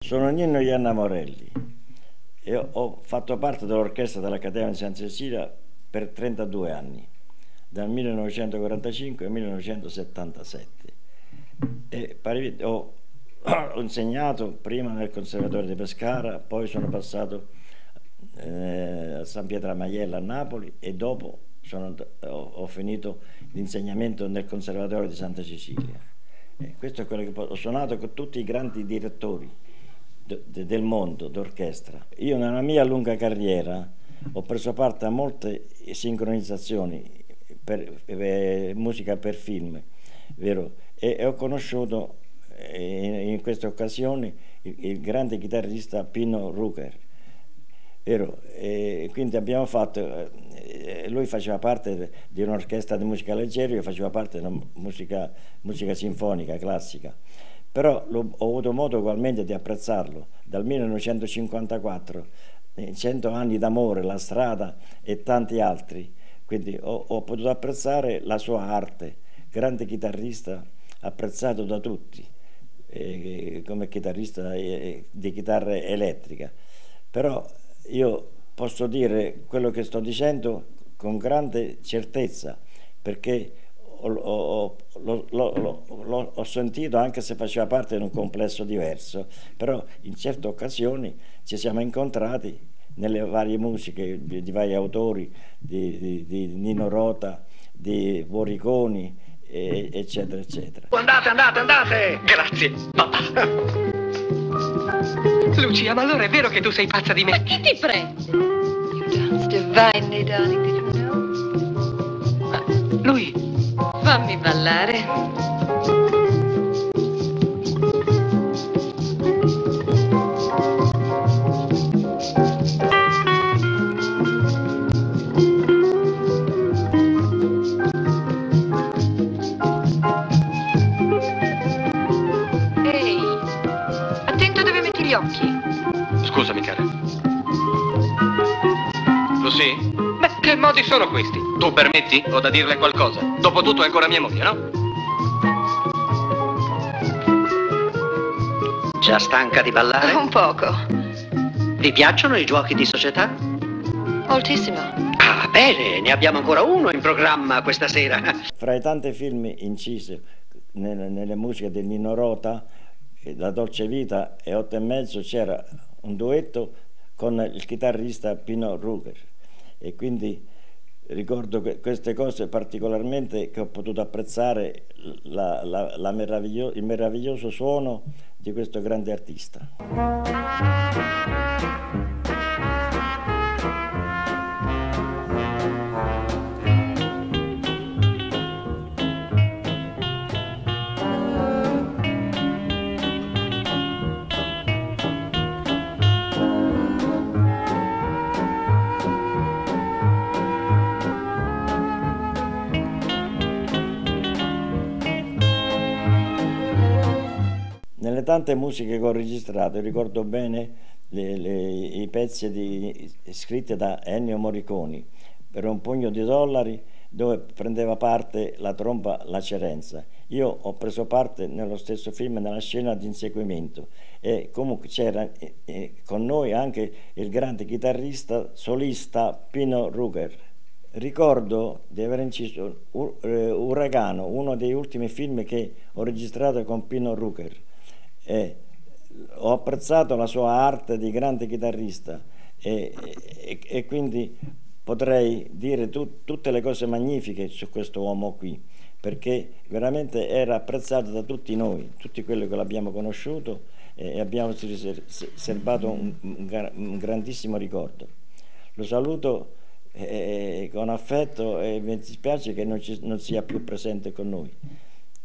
Sono Nino Ianna Morelli e ho fatto parte dell'orchestra dell'Accademia di Santa Cecilia per 32 anni, dal 1945 al 1977. Ho insegnato prima nel Conservatorio di Pescara, poi sono passato a San Pietro a Maiella a Napoli e dopo ho finito l'insegnamento nel Conservatorio di Santa Cecilia. Questo è quello che ho suonato con tutti i grandi direttori del mondo d'orchestra. Io nella mia lunga carriera ho preso parte a molte sincronizzazioni per musica per film, vero? E ho conosciuto in queste occasioni il grande chitarrista Pino Rucker, vero? E quindi abbiamo fatto, lui faceva parte di un'orchestra di musica leggera, io facevo parte di musica sinfonica, classica. Però ho avuto modo ugualmente di apprezzarlo dal 1954, 100 anni d'amore, La strada e tanti altri, quindi ho potuto apprezzare la sua arte, grande chitarrista apprezzato da tutti, come chitarrista di chitarra elettrica. Però io posso dire quello che sto dicendo con grande certezza, perché l'ho sentito, anche se faceva parte di un complesso diverso, però in certe occasioni ci siamo incontrati nelle varie musiche di vari autori, di Nino Rota, di Morricone, eccetera, eccetera. Andate! Grazie, papà. Lucia, ma allora è vero che tu sei pazza di me? Ma chi ti prende? You dance divinely, darling, did you know? Ma lui... Fammi ballare. Ehi, attento dove metti gli occhi. Scusami, cara. Lucy? Beh, che modi sono questi? Tu permetti? Ho da dirle qualcosa. Dopotutto è ancora mia moglie, no? Già stanca di ballare? Un poco. Vi piacciono i giochi di società? Moltissimo. Ah, bene, ne abbiamo ancora uno in programma questa sera. Fra i tanti film incisi nelle musiche del Nino Rota, La dolce vita e 8 e mezzo, c'era un duetto con il chitarrista Pino Rucker, e quindi ricordo queste cose particolarmente, che ho potuto apprezzare il meraviglioso suono di questo grande artista. Nelle tante musiche che ho registrato ricordo bene i pezzi scritti da Ennio Morricone, Per un pugno di dollari, dove prendeva parte la tromba La Cerenza. Io ho preso parte nello stesso film, nella scena di inseguimento, e comunque c'era con noi anche il grande chitarrista solista Pino Rucker. Ricordo di aver inciso Uragano, uno dei ultimi film che ho registrato con Pino Rucker. Ho apprezzato la sua arte di grande chitarrista e quindi potrei dire tutte le cose magnifiche su questo uomo qui, perché veramente era apprezzato da tutti noi, tutti quelli che l'abbiamo conosciuto, e abbiamo serbato un grandissimo ricordo. Lo saluto con affetto e mi dispiace che non sia più presente con noi.